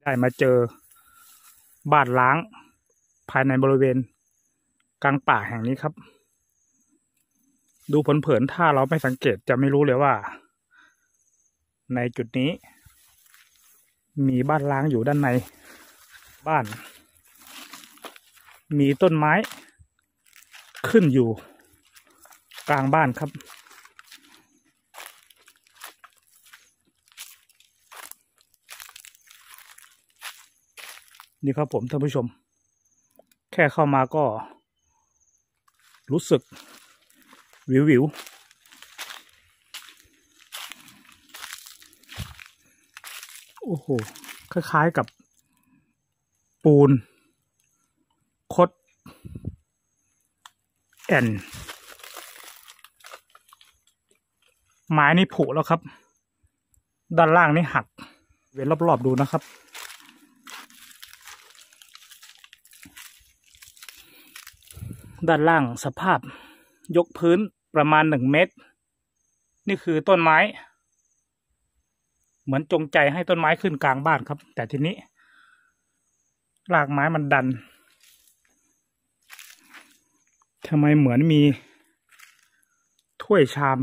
ได้มาเจอบ้านล้างภายในบริเวณกลางป่าแห่งนี้ครับดูเผินๆถ้าเราไม่สังเกตจะไม่รู้เลยว่าในจุดนี้มีบ้านล้างอยู่ด้านในบ้านมีต้นไม้ขึ้นอยู่กลางบ้านครับนี่ครับผมท่านผู้ชมแค่เข้ามาก็รู้สึกวิวโอ้โหคล้ายๆกับปูนคดแอ่นไม้นี่ผุแล้วครับด้านล่างนี่หักเว้นรอบๆดูนะครับด้านล่างสภาพยกพื้นประมาณ1 เมตรนี่คือต้นไม้เหมือนจงใจให้ต้นไม้ขึ้นกลางบ้านครับแต่ทีนี้รากไม้มันดันทำไมเหมือนมีถ้วยชาม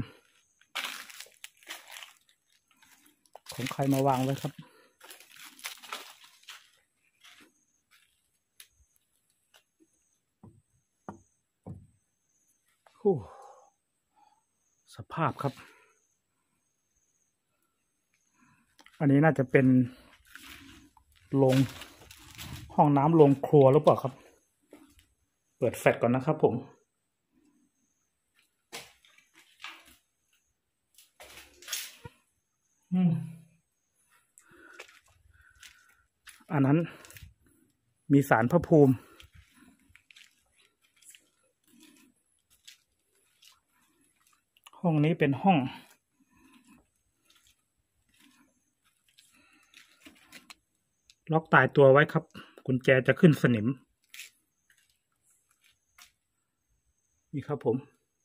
ของใครมาวางไว้ครับสภาพครับอันนี้น่าจะเป็นโรงห้องน้ำโรงครัวหรือเปล่าครับเปิดแฟลชก่อนนะครับผมอันนั้นมีศาลพระภูมิห้องนี้เป็นห้องล็อกตายตัวไว้ครับกุญแจจะขึ้นสนิมนี่ครับผม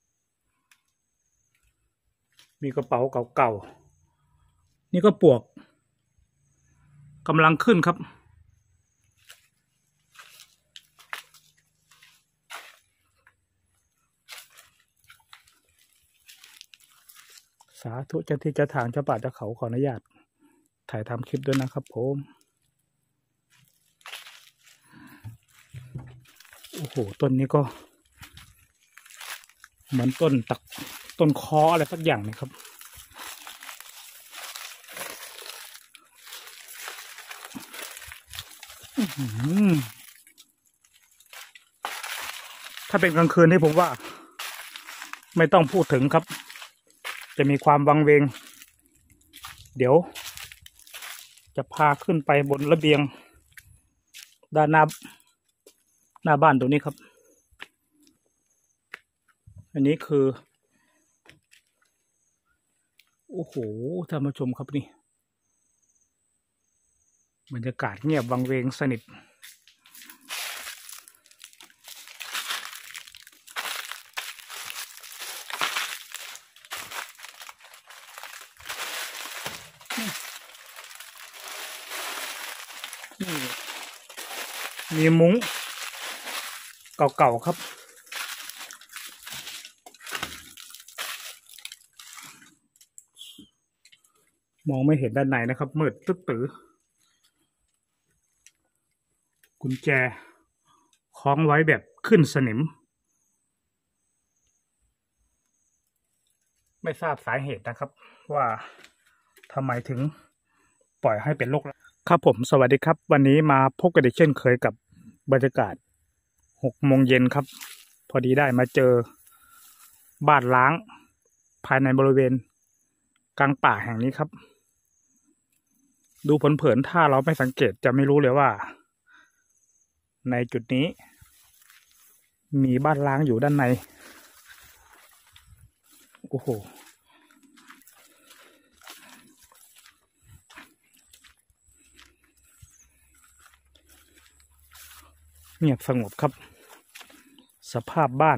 มีกระเป๋าเก่าๆนี่ก็ปวกกำลังขึ้นครับสาธุเจ้าที่เจ้าทางเจ้าป่าเจ้าเขาขออนุญาตถ่ายทำคลิปด้วยนะครับผมโอ้โหต้นนี้ก็เหมือนต้นคออะไรสักอย่างนะครับถ้าเป็นกลางคืนนี่ผมว่าไม่ต้องพูดถึงครับจะมีความวังเวงเดี๋ยวจะพาขึ้นไปบนระเบียงด้านหน้าบ้านตรงนี้ครับอันนี้คือโอ้โหท่านผู้ชมครับนี่บรรยากาศเงียบวังเวงสนิทมีมุ้งเก่าๆครับมองไม่เห็นด้านในนะครับมืดตึ๊ดตื้อกุญแจคล้องไว้แบบขึ้นสนิมไม่ทราบสาเหตุนะครับว่าทำไมถึงปล่อยให้เป็นโรคครับผมสวัสดีครับวันนี้มาพบกันอีกเช่นเคยกับบรรยากาศ6 โมงเย็นครับพอดีได้มาเจอบ้านล้างภายในบริเวณกลางป่าแห่งนี้ครับดูเผินๆถ้าเราไม่สังเกตจะไม่รู้เลยว่าในจุดนี้มีบ้านล้างอยู่ด้านในโอ้โหเงียบสงบครับสภาพบ้าน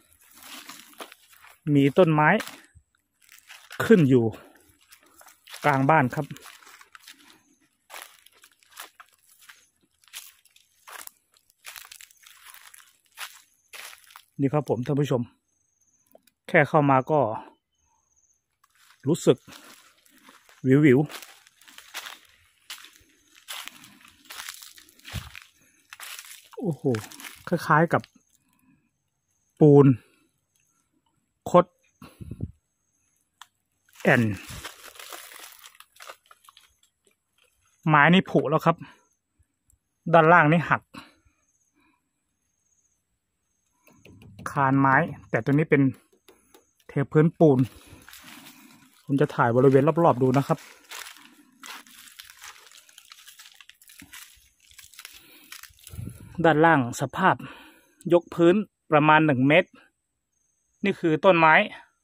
มีต้นไม้ขึ้นอยู่กลางบ้านครับนี่ครับผมท่านผู้ชมแค่เข้ามาก็รู้สึกวิวโอ้โหคล้ายๆกับปูนคดแอ่นไม้นี่ผุแล้วครับด้านล่างนี่หักคานไม้แต่ตัวนี้เป็นเทพื้นปูนผมจะถ่ายบริเวณรอบๆดูนะครับด้านล่างสภาพยกพื้นประมาณ1 เมตรนี่คือต้นไม้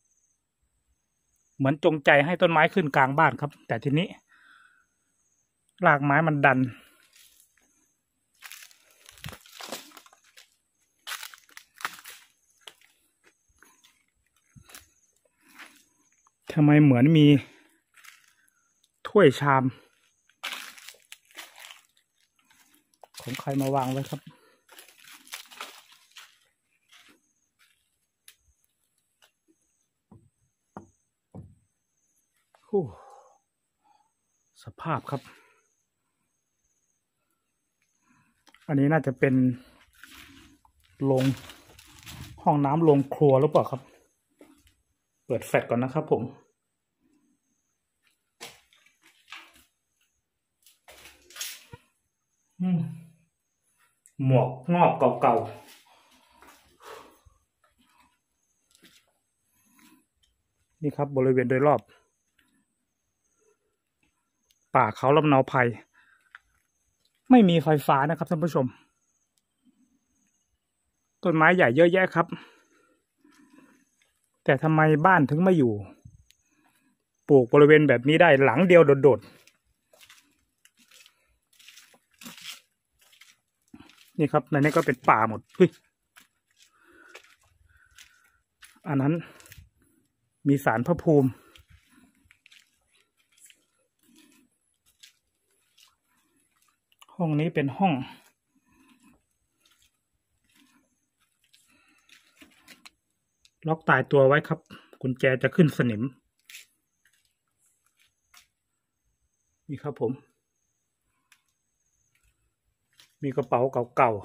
เหมือนจงใจให้ต้นไม้ขึ้นกลางบ้านครับแต่ทีนี้รากไม้มันดันทำไมเหมือนมีถ้วยชามของใครมาวางไว้ครับสภาพครับอันนี้น่าจะเป็นโรงห้องน้ำโรงครัวหรือเปล่าครับเปิดแฟลชก่อนนะครับผมหมวกงอกเก่าๆนี่ครับบริเวณโดยรอบป่าเขาลำเนาไพรไม่มีไฟฟ้านะครับท่านผู้ชมต้นไม้ใหญ่เยอะแยะครับแต่ทำไมบ้านถึงไม่อยู่ปลูกบริเวณแบบนี้ได้หลังเดียวโดดๆนี่ครับในนี้ก็เป็นป่าหมดอันนั้นมีศาลพระภูมิห้องนี้เป็นห้องล็อกตายตัวไว้ครับกุญแจจะขึ้นสนิมนี่ครับผมมีกระเป๋าเก่า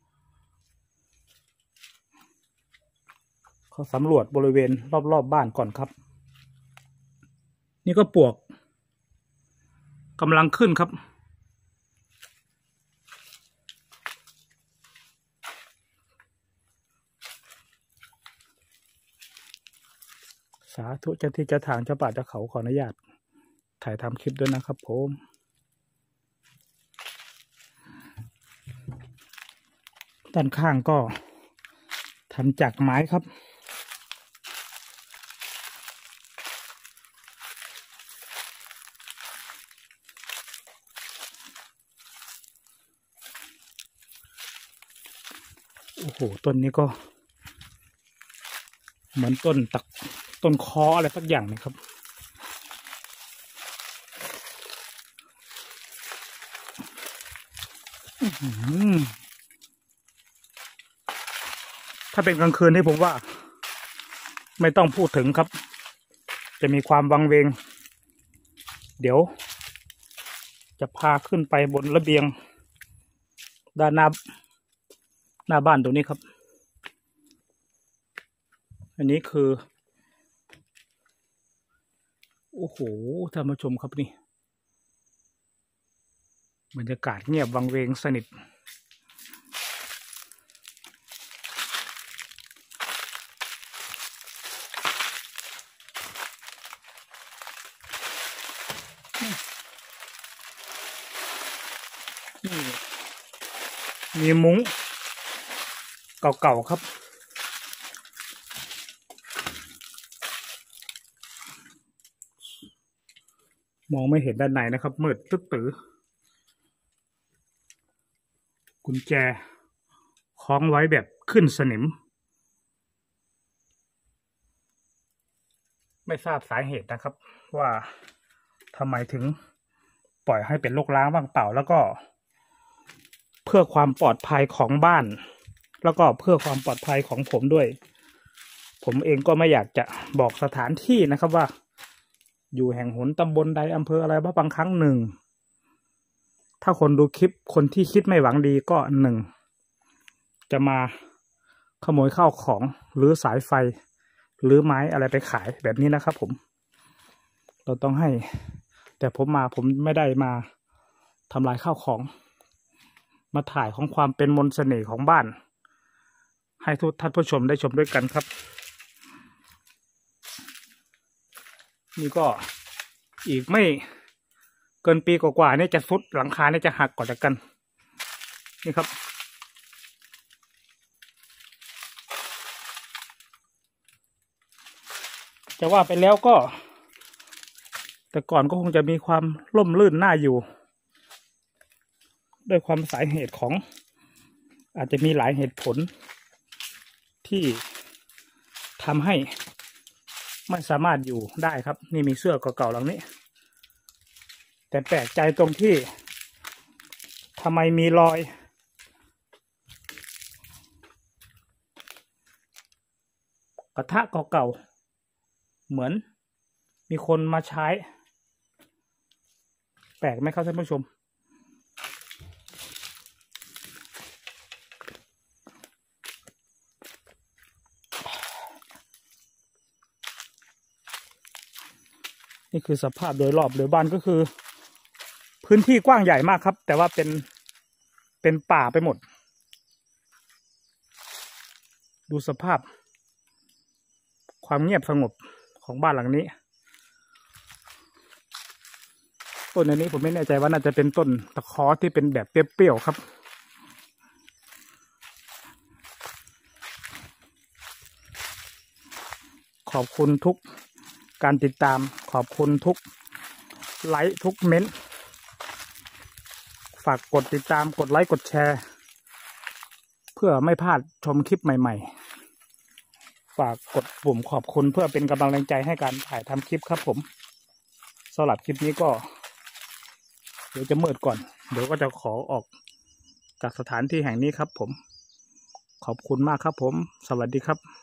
ๆเขาสำรวจบริเวณรอบๆบ้านก่อนครับนี่ก็ปลวกกำลังขึ้นครับสาธุเจ้าที่เจ้าทางเจ้าป่าเจ้าเขาขออนุญาตถ่ายทำคลิปด้วยนะครับผมด้านข้างก็ทำจากไม้ครับโอ้โหต้นนี้ก็เหมือนต้นคออะไรสักอย่างนะครับถ้าเป็นกลางคืนนี่ผมว่าไม่ต้องพูดถึงครับจะมีความวังเวงเดี๋ยวจะพาขึ้นไปบนระเบียงด้านหน้าบ้านตรงนี้ครับอันนี้คือโอ้โหท่านผู้ชมครับนี่บรรยากาศเงียบวังเวงสนิทมีมุ้งเก่าๆครับมองไม่เห็นด้านในนะครับมืดตึ๊ดตื้อกุญแจคล้องไว้แบบขึ้นสนิมไม่ทราบสาเหตุนะครับว่าทำไมถึงปล่อยให้เป็นรกร้างว่างเปล่าแล้วก็เพื่อความปลอดภัยของบ้านแล้วก็เพื่อความปลอดภัยของผมด้วยผมเองก็ไม่อยากจะบอกสถานที่นะครับว่าอยู่แห่งหนตำบลใดอำเภออะไรบ้างบางครั้งหนึ่งถ้าคนดูคลิปคนที่คิดไม่หวังดีก็หนึ่งจะมาขโมยข้าวของหรือสายไฟหรือไม้อะไรไปขายแบบนี้นะครับผมเราต้องให้แต่ผมไม่ได้มาทำลายข้าวของมาถ่ายของความเป็นมนต์เสน่ห์ของบ้านให้ทุกท่านผู้ชมได้ชมด้วยกันครับนี่ก็อีกไม่เกินปีกว่าๆนี่จะสุดหลังคานี่จะหักก่อนจากกันนี่ครับจะว่าไปแล้วก็แต่ก่อนก็คงจะมีความร่มรื่นน่าอยู่ด้วยความสาเหตุของอาจจะมีหลายเหตุผลที่ทำให้ไม่สามารถอยู่ได้ครับนี่มีเสื้อเก่าๆหลังนี้แต่แปลกใจตรงที่ทำไมมีรอยกระทะเก่าๆเหมือนมีคนมาใช้แปลกไหมครับท่านผู้ชมนี่คือสภาพโดยรอบโดยบ้านก็คือพื้นที่กว้างใหญ่มากครับแต่ว่าเป็นป่าไปหมดดูสภาพความเงียบสงบของบ้านหลังนี้ต้นนี้ผมไม่แน่ใจว่าน่าจะเป็นต้นตะขอที่เป็นแบบเปรี้ยวๆครับขอบคุณทุกการติดตามขอบคุณทุกไลค์ทุกเม้นต์ฝากกดติดตามกดไลค์กดแชร์เพื่อไม่พลาดชมคลิปใหม่ๆฝากกดปุ่มขอบคุณเพื่อเป็นกำลังใจให้การถ่ายทำคลิปครับผมสำหรับคลิปนี้ก็เดี๋ยวจะมืดก่อนเดี๋ยวก็จะขอออกจากสถานที่แห่งนี้ครับผมขอบคุณมากครับผมสวัสดีครับ